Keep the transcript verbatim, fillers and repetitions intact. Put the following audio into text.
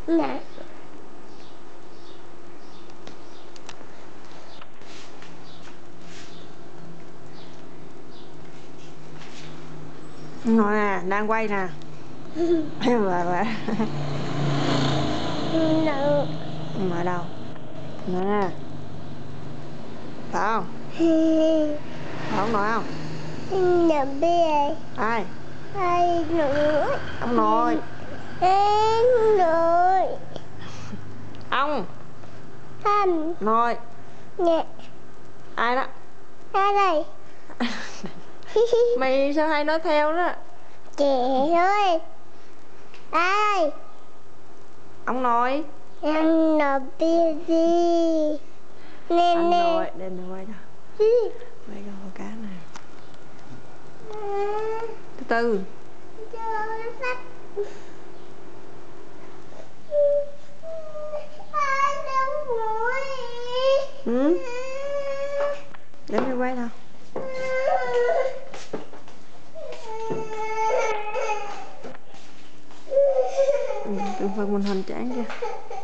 Nè. Nói nè, đang quay nè. Bà bà. Đâu. Ở đâu? Nói nè. Phải không? Phải không nói không? Nhà bia. Ai? Ai nội. Ông nội. Em nội. Ông. Anh. Nội. Nè. Ai đó? Ai đây? Mày sao hay nói theo đó? Trẻ ơi. Ai? Ông nội. Anh nội bia gì? Nè Anh nè. nội. Để mình quay cho. Quay cho con cá này. Từ từ. Ừ. Để mình quay nào. Ừ, từng phần mình hoành tráng chưa?